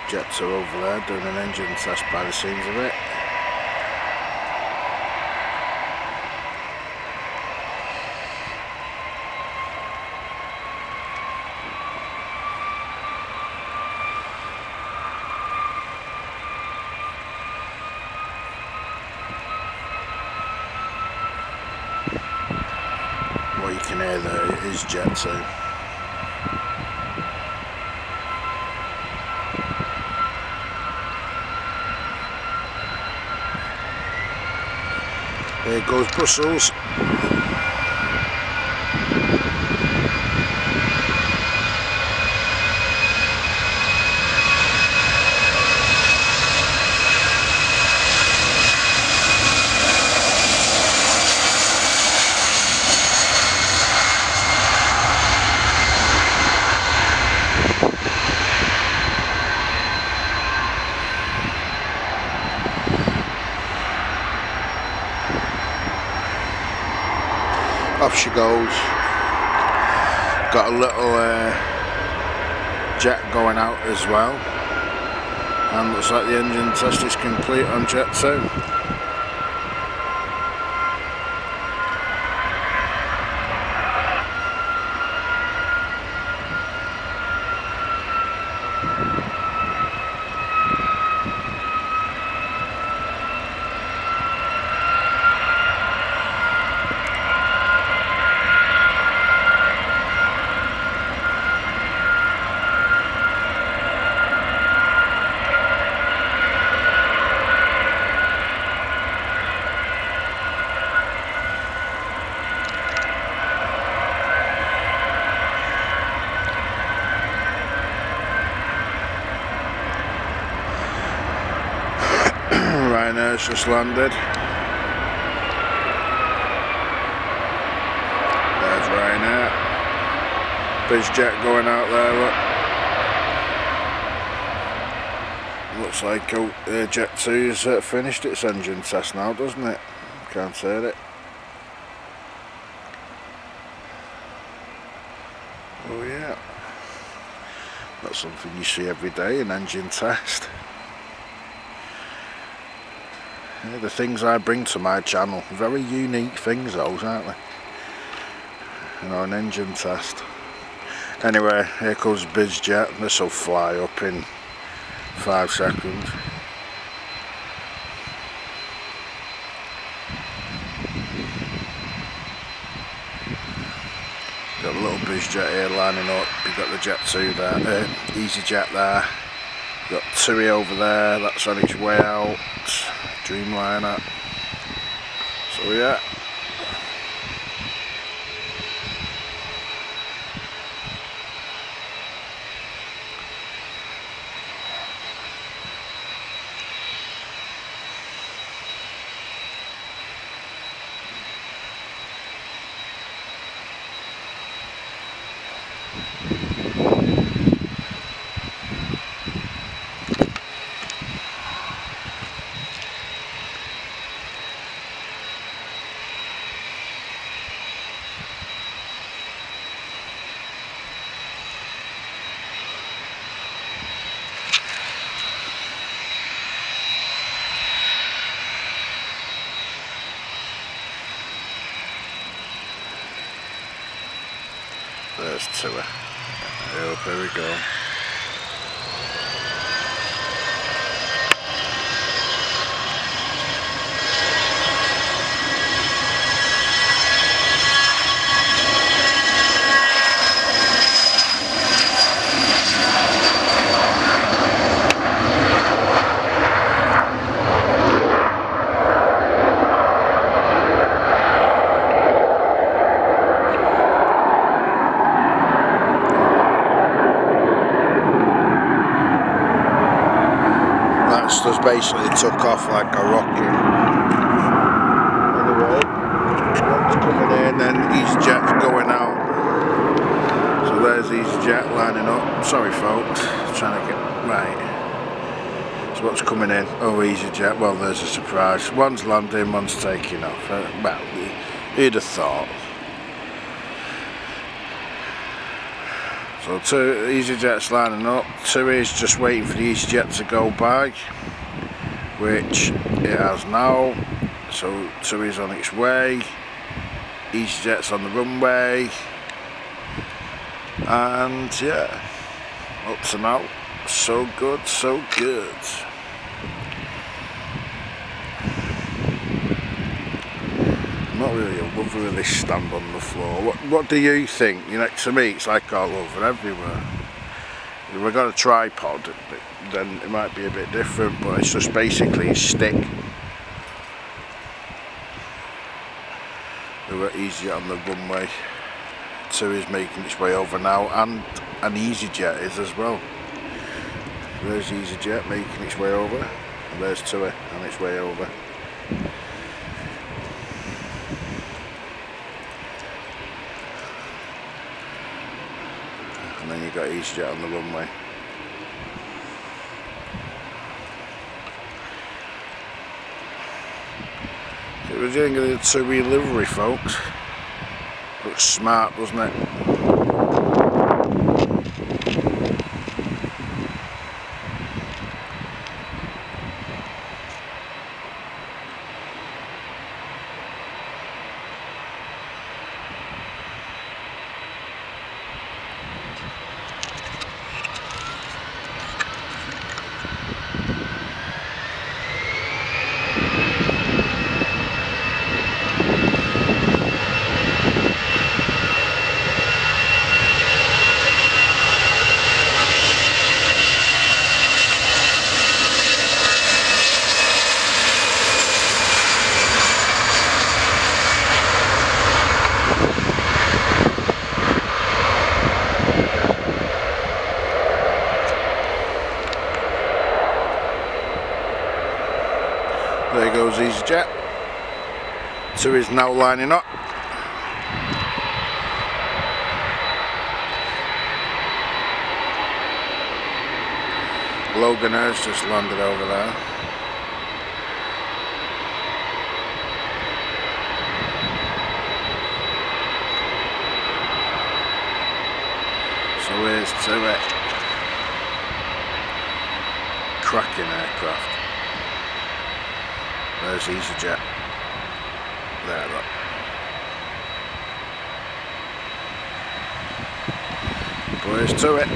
Jet2 over there doing an engine test by the seams of it. What you can hear there is Jet2. There goes Brussels. Off she goes. Got a little jet going out as well, and looks like the engine test is complete on Jet2. Ryanair's just landed. There's Ryanair. BizJet going out there, look. Looks like Jet2's finished its engine test now, doesn't it? Can't hear it. Oh yeah. That's something you see every day, an engine test. Yeah, the things I bring to my channel, very unique things those, aren't they? You know, an engine test. Anyway, here comes BizJet. This will fly up in 5 seconds. Got a little BizJet here lining up. You've got the Jet2 there, EasyJet there. Got TUI over there, that's on its way out. Dreamliner. So yeah. There's TUI. Oh, there we go. Just basically took off like a rocket. Anyway, one's coming in and EasyJet's going out. So there's EasyJet lining up. Sorry folks, trying to get right. So what's coming in? Oh, EasyJet. Well, there's a surprise. One's landing, one's taking off. Well, who'd have thought? So 2 EasyJets lining up, 2 is just waiting for the EasyJet to go by, which it has now. So 2 is on its way, EasyJet's on the runway, and yeah, up to now, so good, so good. I'm not really a lover of this stand on the floor. What do you think? You know, to me it's like all over everywhere. If we've got a tripod, then it might be a bit different, but it's just basically a stick. We're easier on the runway. 2 is making its way over now, and an EasyJet is as well. There's EasyJet making its way over, and there's 2 on its way over. And then you've got EasyJet on the runway. So we're doing a 2 livery, folks. Looks smart, doesn't it? There goes EasyJet. 2 is now lining up. Loganair's just landed over there. So here's 2 cracking aircraft. There's EasyJet. There, look. Boys to it.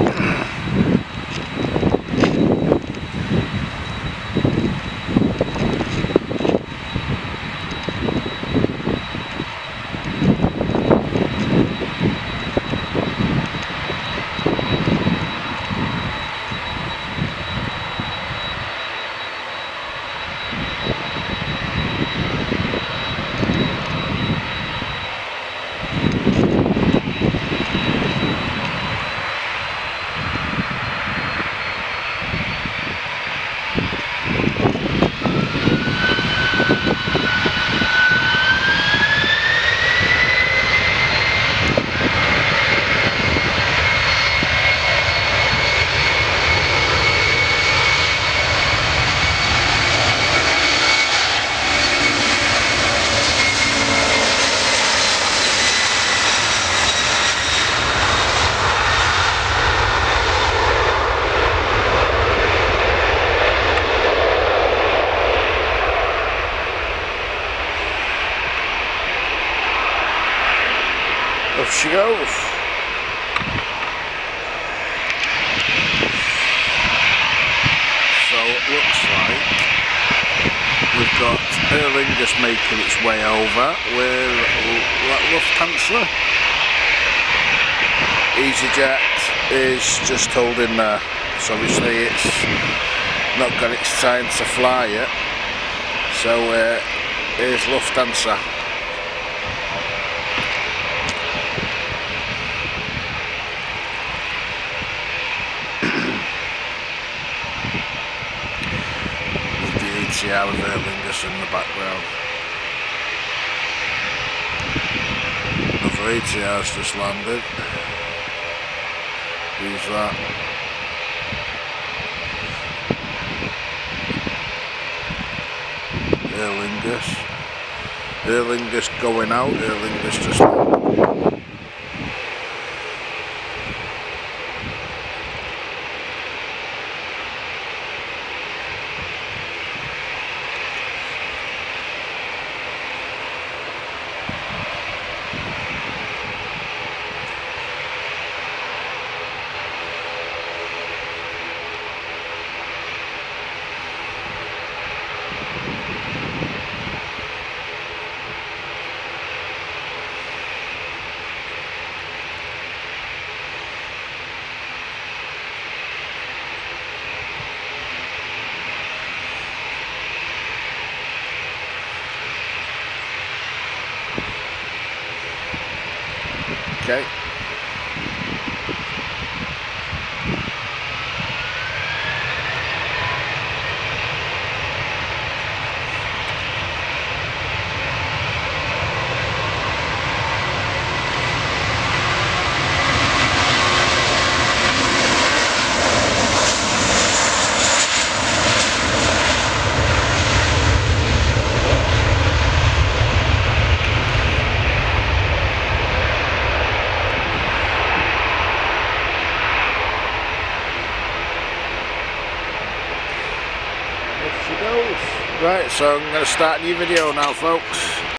Off she goes. So it looks like we've got Aer Lingus making its way over with Lufthansa. EasyJet is just holding there, so obviously it's not got its time to fly yet. So here's Lufthansa. ATR with Aer Lingus in the background. Another ATR's just landed. Who's that? Aer Lingus. Aer Lingus going out. Aer Lingus just landed. Okay. Right, so I'm going to start a new video now, folks.